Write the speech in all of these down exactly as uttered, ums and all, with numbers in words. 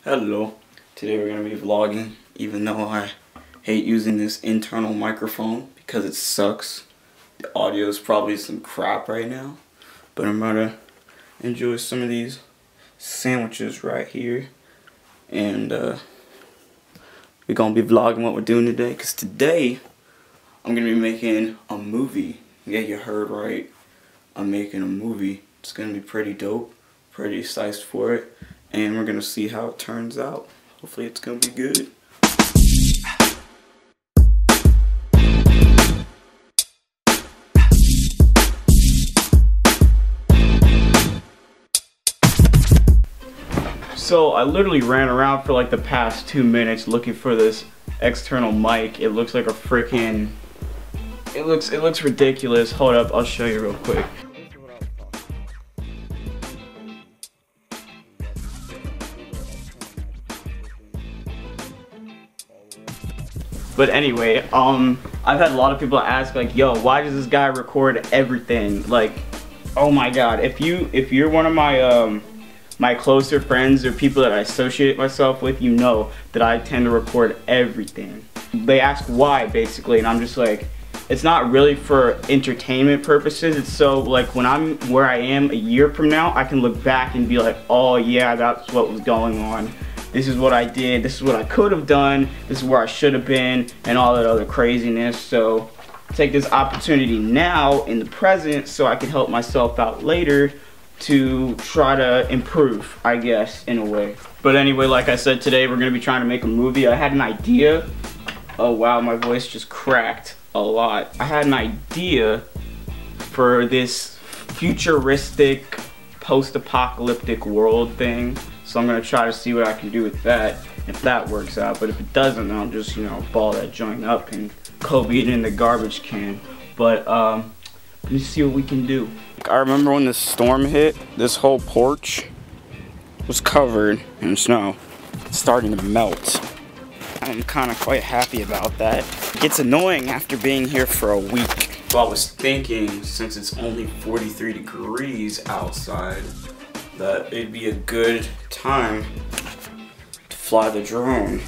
Hello, today we're going to be vlogging, even though I hate using this internal microphone because it sucks. The audio is probably some crap right now, but I'm about to enjoy some of these sandwiches right here, and uh, we're going to be vlogging what we're doing today, because today I'm going to be making a movie. Yeah, you heard right, I'm making a movie. It's going to be pretty dope, pretty excited for it. And we're gonna see how it turns out. Hopefully it's gonna be good. So I literally ran around for like the past two minutes looking for this external mic. It looks like a freaking, it looks it looks ridiculous. Hold up, I'll show you real quick. But anyway, um, I've had a lot of people ask like, yo, why does this guy record everything? Like, oh my god, if you if you're one of my um my closer friends or people that I associate myself with, you know that I tend to record everything. They ask why, basically, and I'm just like, it's not really for entertainment purposes. It's so like when I'm where I am a year from now, I can look back and be like, oh yeah, that's what was going on. This is what I did, this is what I could have done, this is where I should have been, and all that other craziness. So take this opportunity now in the present so I can help myself out later to try to improve, I guess, in a way. But anyway, like I said, today we're gonna be trying to make a movie. I had an idea. Oh wow, my voice just cracked a lot. I had an idea for this futuristic, post-apocalyptic world thing. So I'm gonna try to see what I can do with that, if that works out. But if it doesn't, then I'll just, you know, ball that joint up and Kobe it in the garbage can. But um, let's see what we can do. I remember when the storm hit, this whole porch was covered in snow. It's starting to melt. I'm kind of quite happy about that. It gets annoying after being here for a week. So I was thinking, since it's only forty-three degrees outside, that it'd be a good time to fly the drone.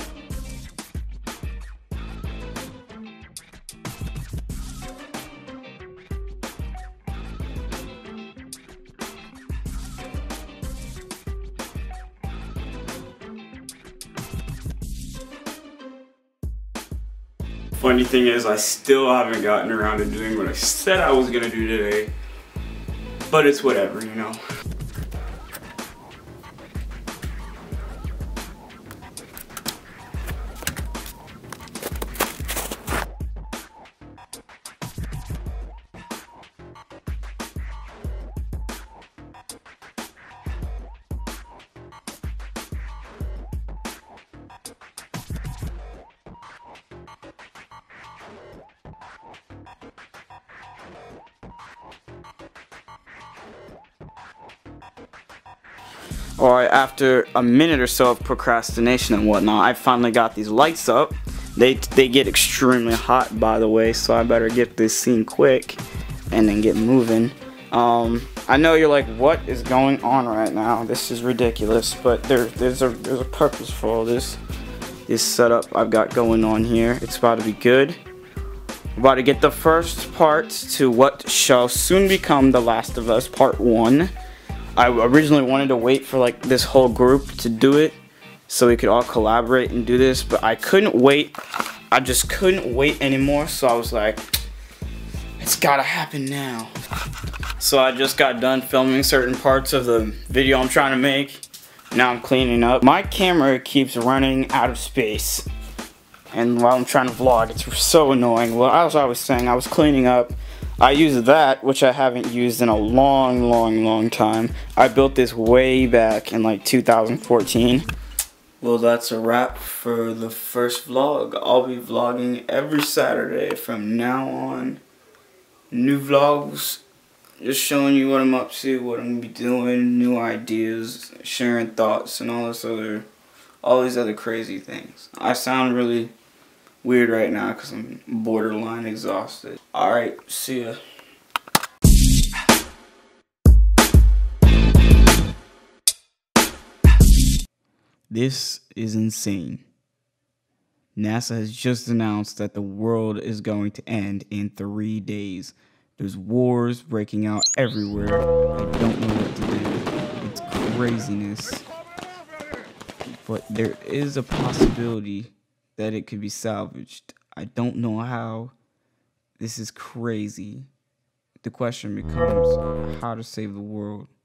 Funny thing is, I still haven't gotten around to doing what I said I was gonna do today, but it's whatever, you know. Alright, after a minute or so of procrastination and whatnot, I finally got these lights up. They they get extremely hot, by the way, so I better get this scene quick and then get moving. Um, I know you're like, what is going on right now? This is ridiculous, but there there's a there's a purpose for all this. This setup I've got going on here. It's about to be good. We're about to get the first part to what shall soon become The Last of Us Part One. I originally wanted to wait for like this whole group to do it so we could all collaborate and do this, but I couldn't wait. I just couldn't wait anymore, so I was like, it's gotta happen now. So I just got done filming certain parts of the video I'm trying to make. Now I'm cleaning up. My camera keeps running out of space, and while I'm trying to vlog, it's so annoying. Well, as I was saying, I was cleaning up. I use that, which I haven't used in a long, long, long time. I built this way back in like two thousand fourteen. Well, that's a wrap for the first vlog. I'll be vlogging every Saturday from now on. New vlogs, just showing you what I'm up to, what I'm gonna be doing, new ideas, sharing thoughts, and all this other, all these other crazy things. I sound really weird right now because I'm borderline exhausted. Alright, see ya. This is insane. NASA has just announced that the world is going to end in three days. There's wars breaking out everywhere. I don't know what to do. It's craziness. But there is a possibility that it could be salvaged. I don't know how. This is crazy. The question becomes how to save the world.